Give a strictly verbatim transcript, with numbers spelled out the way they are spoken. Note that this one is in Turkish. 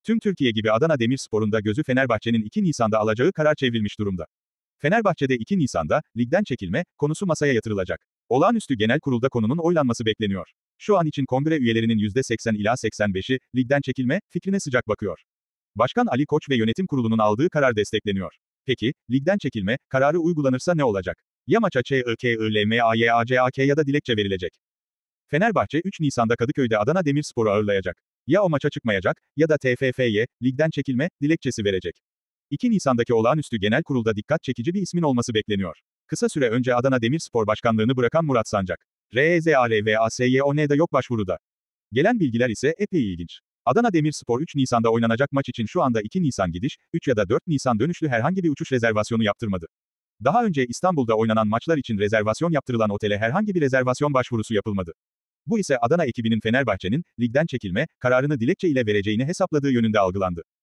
Tüm Türkiye gibi Adana Demirspor'un da gözü Fenerbahçe'nin iki Nisan'da alacağı karar çevrilmiş durumda. Fenerbahçe'de iki Nisan'da, ligden çekilme, konusu masaya yatırılacak. Olağanüstü genel kurulda konunun oylanması bekleniyor. Şu an için kongre üyelerinin yüzde seksen ila seksen beşi, ligden çekilme, fikrine sıcak bakıyor. Başkan Ali Koç ve yönetim kurulunun aldığı karar destekleniyor. Peki, ligden çekilme, kararı uygulanırsa ne olacak? Ya maça Ç I K I L M A Y A C A K ya da dilekçe verilecek. Fenerbahçe üç Nisan'da Kadıköy'de Adana Demirspor'u ağırlayacak. Ya o maça çıkmayacak, ya da T F F'ye, ligden çekilme, dilekçesi verecek. iki Nisan'daki olağanüstü genel kurulda dikkat çekici bir ismin olması bekleniyor. Kısa süre önce Adana Demirspor Başkanlığını bırakan Murat Sancak. R E Z A R V A S Y O N'da yok başvuruda. Gelen bilgiler ise epey ilginç. Adana Demirspor üç Nisan'da oynanacak maç için şu anda iki Nisan gidiş, üç ya da dört Nisan dönüşlü herhangi bir uçuş rezervasyonu yaptırmadı. Daha önce İstanbul'da oynanan maçlar için rezervasyon yaptırılan otele herhangi bir rezervasyon başvurusu yapılmadı. Bu ise Adana ekibinin Fenerbahçe'nin, ligden çekilme, kararını dilekçe ile vereceğini hesapladığı yönünde algılandı.